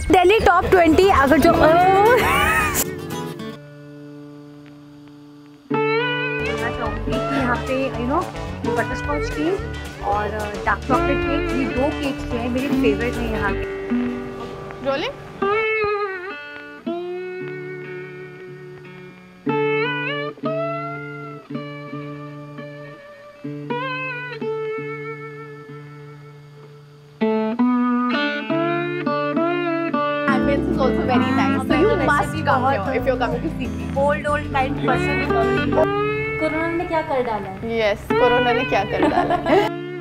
Delhi top 20 अगर जो यहाँ पे बटर स्कॉच केक और डार्क चॉकलेट केक, ये 2 केक्स जो है मेरे फेवरेट हैं यहाँ के। Rolling ambience is also very nice, so you must come here if you're coming to see me. Old kind person. Corona ने क्या कर डाला है? Yes, कोरोना ने क्या कर डाला है।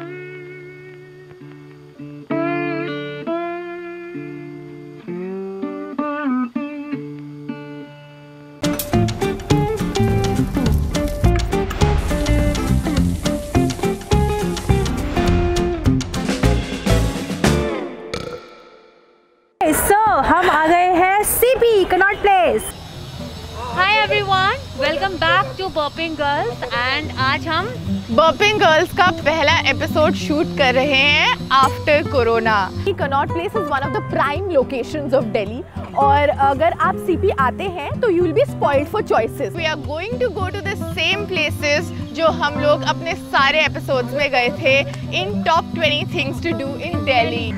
हम आ गए हैं CP Connaught Place. Hi everyone, welcome back to Burping Girls and आज हम बर्पिंग गर्ल्स का पहला एपिसोड शूट कर रहे हैं after corona. Connaught Place is one of the prime locations of Delhi और अगर आप सीपी आते हैं तो you will be spoiled for choices. We are going to go to the same places जो हम लोग अपने सारे एपिसोड्स में गए थे in top 20 things to do in Delhi.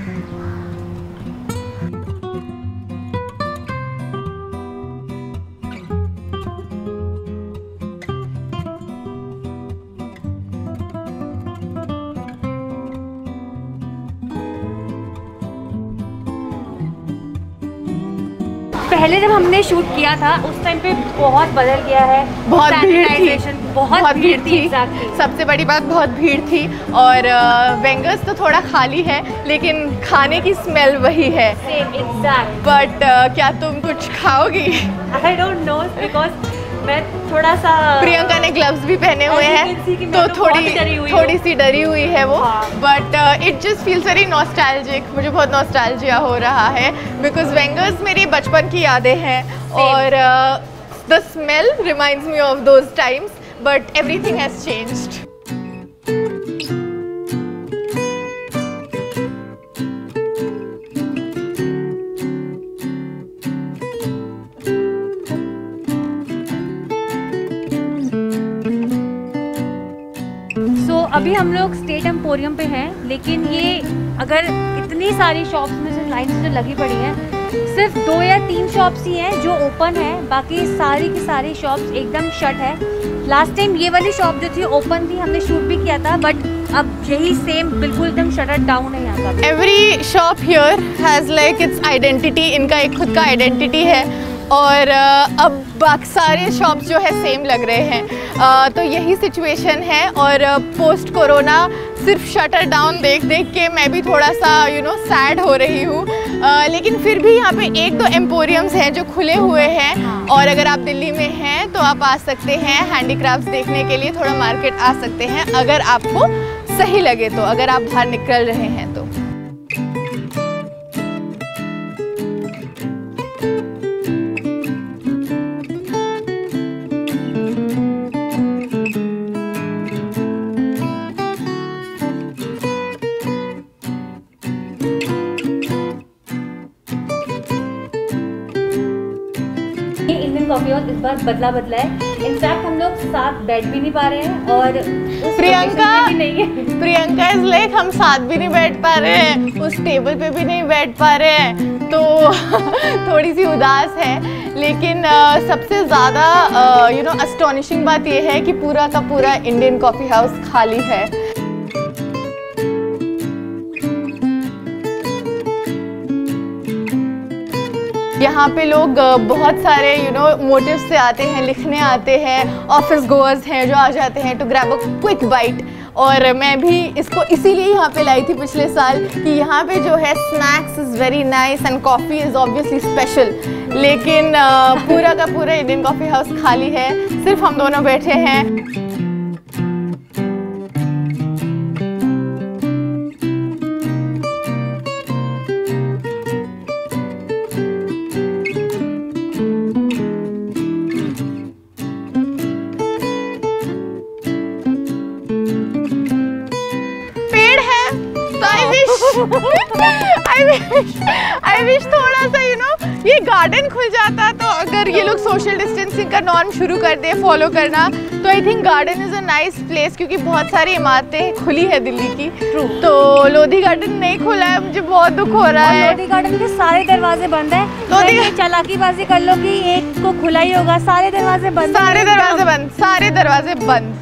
पहले जब हमने शूट किया था उस टाइम पे बहुत बदल गया है, बहुत भीड़ थी, बहुत भीड़ थी। सबसे बड़ी बात बहुत भीड़ थी और वेंगर्स तो थोड़ा खाली है लेकिन खाने की स्मेल वही है। बट क्या तुम कुछ खाओगी? आई डोंट नो बिकॉज मैं थोड़ा सा, प्रियंका ने ग्लव्स भी पहने हुए हैं तो थोड़ी सी डरी हुई है वो। But it just feels very nostalgic. मुझे बहुत नॉस्टैल्जिया हो रहा है बिकॉज वेंगर्स मेरी बचपन की यादें हैं और the smell reminds me of those times but everything has changed. अभी हम लोग स्टेट एम्पोरियम पे हैं, लेकिन ये अगर इतनी सारी शॉप्स में से लाइन से लगी पड़ी हैं, सिर्फ 2 या 3 शॉप्स ही हैं जो ओपन है, बाकी सारी की सारी शॉप्स एकदम शट है। लास्ट टाइम ये वाली शॉप जो थी ओपन थी, हमने शूट भी किया था, बट अब यही सेम बिल्कुल एकदम शटर डाउन है यहाँ का। Every shop here has like its identity, इनका एक खुद का आइडेंटिटी है और अब बाकी सारे शॉप्स जो है सेम लग रहे हैं। तो यही सिचुएशन है और पोस्ट कोरोना सिर्फ शटर डाउन देख के मैं भी थोड़ा सा सैड हो रही हूँ। लेकिन फिर भी यहाँ पे 1-2 एम्पोरियम्स हैं जो खुले हुए हैं और अगर आप दिल्ली में हैं तो आप आ सकते हैं हैंडीक्राफ्ट्स देखने के लिए, थोड़ा मार्केट आ सकते हैं अगर आपको सही लगे तो, अगर आप बाहर निकल रहे हैं तो। कॉफी हाउस इस बार बदला है। इनफैक्ट हम लोग साथ बैठ भी नहीं पा रहे हैं और प्रियंका इज लाइक हम साथ भी नहीं बैठ पा रहे हैं, उस टेबल पे भी नहीं बैठ पा रहे हैं, तो थोड़ी सी उदास है। लेकिन सबसे ज़्यादा अस्टॉनिशिंग बात यह है कि पूरा का पूरा इंडियन कॉफ़ी हाउस खाली है। यहाँ पे लोग बहुत सारे मोटिव से आते हैं, लिखने आते हैं, ऑफिस गोअर्स हैं जो आ जाते हैं to grab a quick bite. और मैं भी इसको इसीलिए यहाँ पे लाई थी पिछले साल कि यहाँ पे जो है snacks is very nice and coffee is obviously special. लेकिन पूरा का पूरा इंडियन कॉफ़ी हाउस खाली है, सिर्फ हम दोनों बैठे हैं। I आई विश थोड़ा सा ये गार्डन खुल जाता, तो अगर ये लोग सोशल डिस्टेंसिंग का नॉर्म शुरू कर दे फॉलो करना, तो I think garden is a nice place, क्योंकि बहुत सारी इमारतें खुली है दिल्ली की। तो लोधी गार्डन नहीं खुला है, मुझे बहुत दुख हो रहा है। लोधी गार्डन के सारे दरवाजे बंद है, तो चालाकीबाजी कर लो कि एक को खुला ही होगा, सारे दरवाजे बंद, सारे दरवाजे बंद, सारे दरवाजे बंद।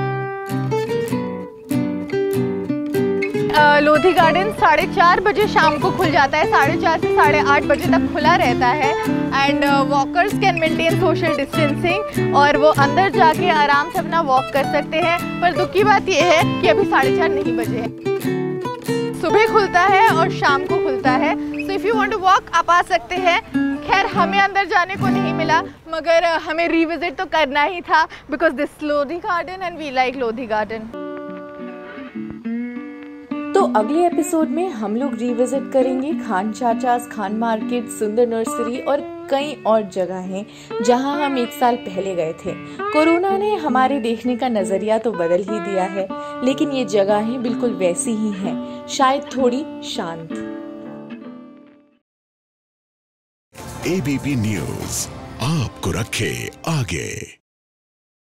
लोधी गार्डन 4:30 बजे शाम को खुल जाता है, 4:30 से 8:30 बजे तक खुला रहता है। And walkers can maintain social distancing, और वो अंदर जाके आराम से अपना वॉक कर सकते हैं। पर दुख की बात ये है कि अभी 4:30 नहीं बजे है। सुबह खुलता है और शाम को खुलता है, so if you want to walk आप आ सकते हैं। खैर हमें अंदर जाने को नहीं मिला, मगर हमें रिविजिट तो करना ही था, because this Lodhi Garden and we like Lodhi Garden. तो अगले एपिसोड में हम लोग रिविजिट करेंगे खान चाचास, खान मार्केट, सुंदर नर्सरी और कई और जगहें जहां हम 1 साल पहले गए थे। कोरोना ने हमारे देखने का नजरिया तो बदल ही दिया है, लेकिन ये जगहें बिल्कुल वैसी ही हैं, शायद थोड़ी शांत। ABP न्यूज़ आपको रखे आगे।